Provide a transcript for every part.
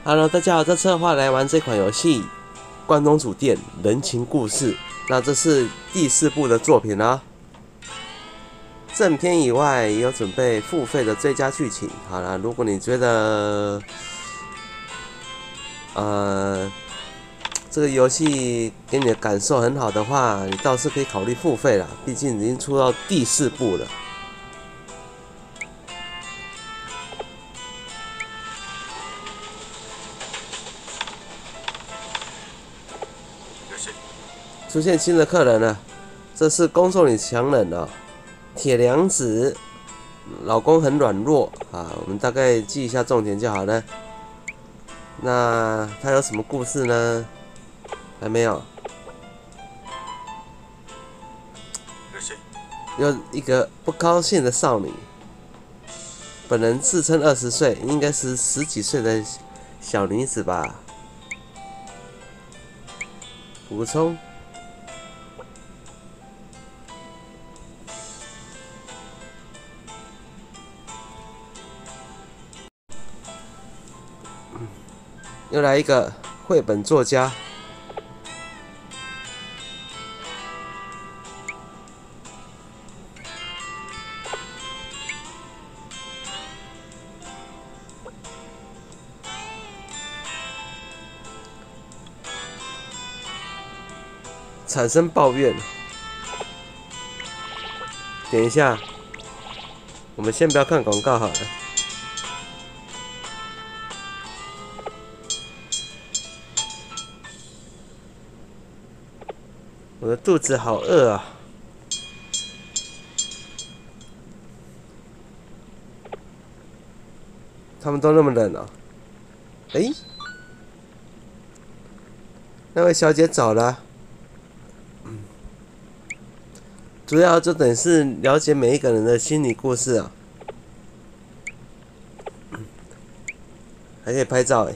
Hello， 大家好，这次的话来玩这款游戏《关东煮店人情故事》。那这是第4部的作品啦。正片以外，也有准备付费的最佳剧情。好啦，如果你觉得这个游戏给你的感受很好的话，你倒是可以考虑付费啦。毕竟已经出到第4部了。出现新的客人了，这是攻受女强人啊，铁娘子，老公很软弱啊，我们大概记一下重点就好了。那他有什么故事呢？还没有。有一个不高兴的少女，本人自称20岁，应该是10几岁的小女子吧。补充。又来一个绘本作家，产生抱怨。点一下，我们先不要看广告好了。我的肚子好饿啊！他们都那么冷哦。那位小姐走了。主要就等于是了解每一个人的心理故事啊。还可以拍照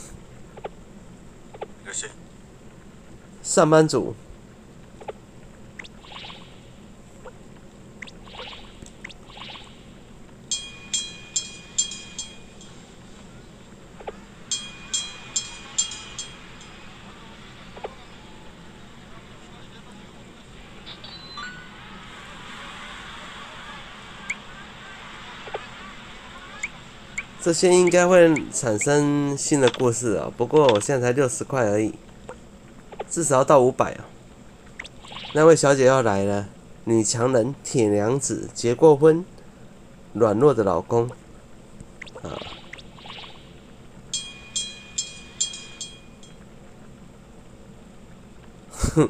上班族。这些应该会产生新的故事啊，不过我现在才60块而已，至少要到500啊。那位小姐要来了，女强人铁娘子，结过婚，软弱的老公啊。哼。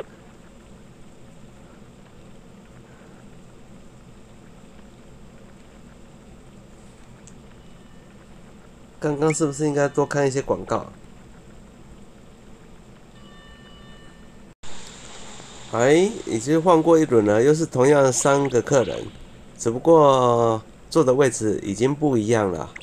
刚刚是不是应该多看一些广告？已经换过一轮了，又是同样的3个客人，只不过坐的位置已经不一样了。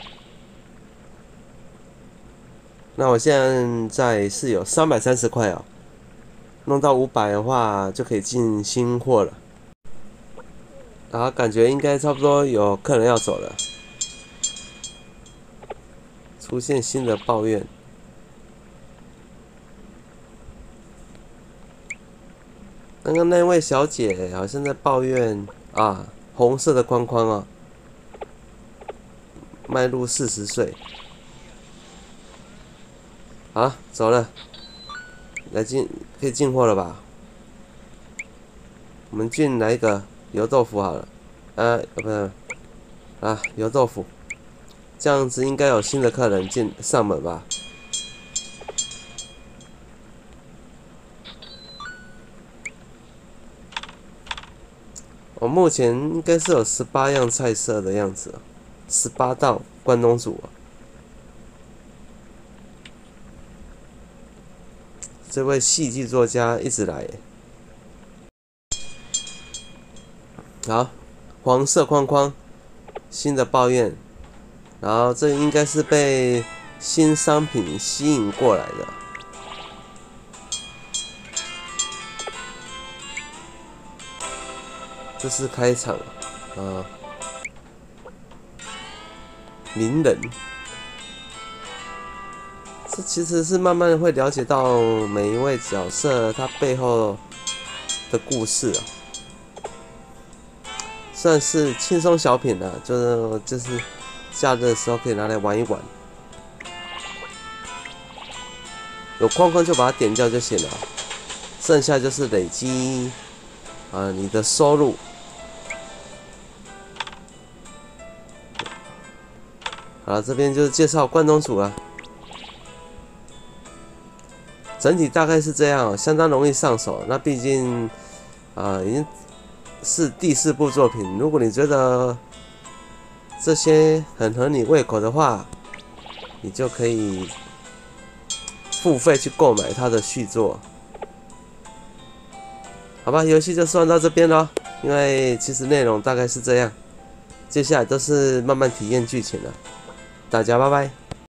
那我现在是有330块哦，弄到500的话就可以进新货了。然后感觉应该差不多有客人要走了。出现新的抱怨，刚刚那位小姐好像在抱怨啊，红色的框框啊，迈入40岁，好，走了，可以进货了吧？我们进来一个油豆腐好了，不是，油豆腐。这样子应该有新的客人上门吧？我目前应该是有18样菜色的样子，18道关东煮啊。这位戏剧作家一直来好，黄色框框，新的抱怨。然后这应该是被新商品吸引过来的。这是开场名人这其实是慢慢会了解到每一位角色他背后的故事啊，算是轻松小品啊，就是假日的时候可以拿来玩一玩。有框框就把它点掉就行了，剩下就是累积你的收入。好了，这边就是介绍关东煮了。整体大概是这样，相当容易上手。那毕竟已经是第4部作品，如果你觉得这些很合你胃口的话，你就可以付费去购买它的续作。好吧，游戏就算到这边咯，因为其实内容大概是这样，接下来都是慢慢体验剧情了。大家拜拜。